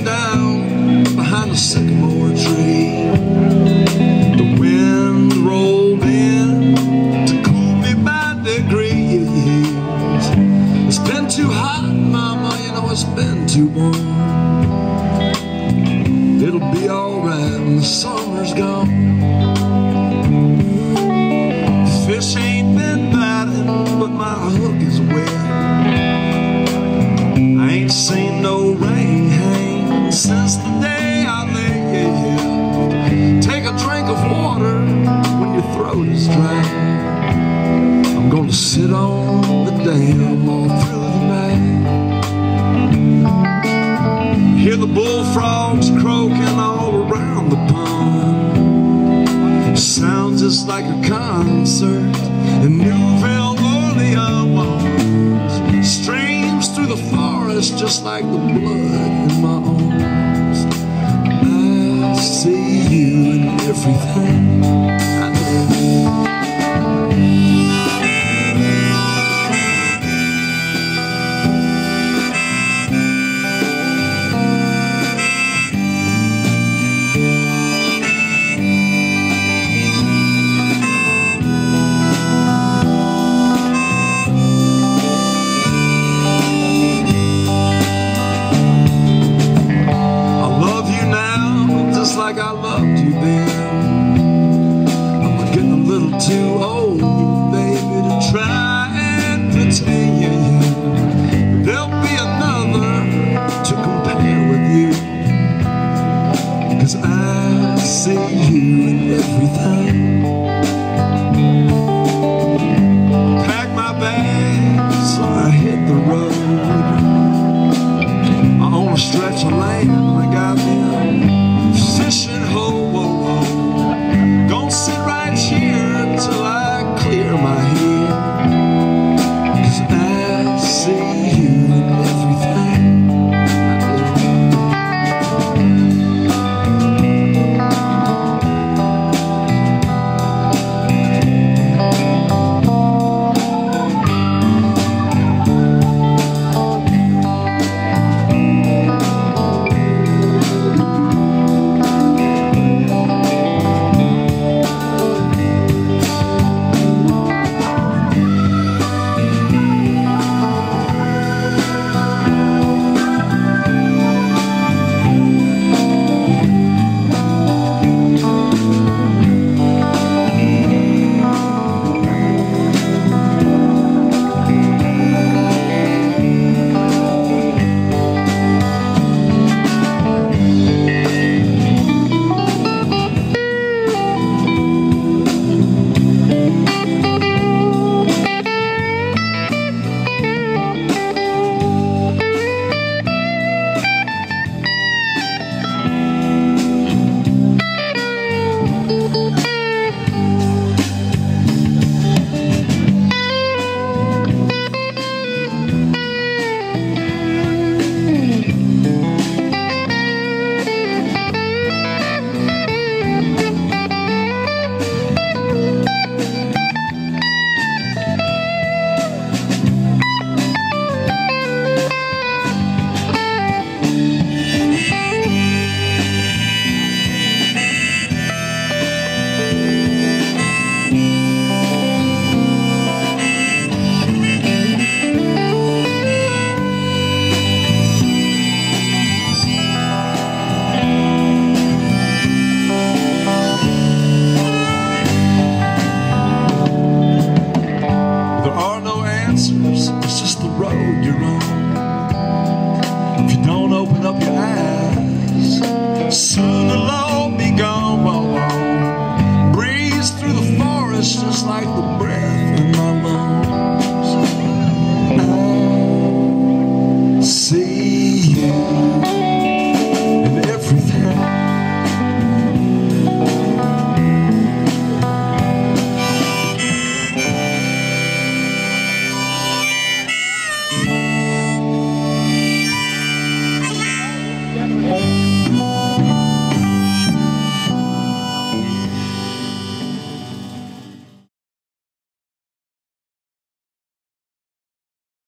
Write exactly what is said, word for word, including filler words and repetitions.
sitting down behind a sycamore tree. The wind rolled in to cool me by degrees. It's been too hot, mama, you know it's been too warm. It'll be alright when the summer's gone. Fish ain't been biting, but my hook is wet. I ain't seen no rain hang since the day I left. Take a drink of water when your throat is dry. I'm gonna sit on the dam all through the night. Hear the bullfrogs croaking all around the pond. Sounds just like a concert in Nouvelle Orleans. Streams through the forest just like the blood in my arms. I see you in everything I do. Like I loved you then. I'm getting a little too old, baby, to try and pretend. There'll be another to compare with you, 'cause I see you in everything. Pack my bags, so I hit the road. I own a stretch of land, I got me fishing hole, whoa, whoa. Gonna sit right here until I clear my head, 'cause I see you in everything I do. It's just the road you're on. If you don't open up your eyes, soon